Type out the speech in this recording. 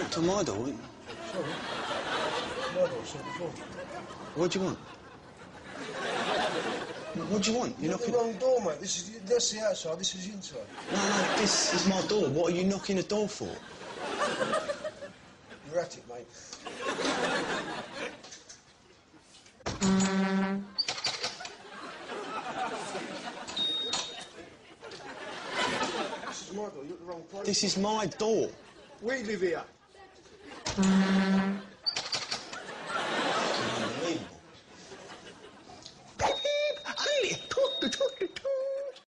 knocked on my door. Sorry. My door shut before. What do you want? What do you want? You're knocking... the wrong door, mate. That's the outside, this is the inside. No, this is my door. What are you knocking the door for? You're at it, mate. This is my door, you're at the wrong place. This is my door. We live here.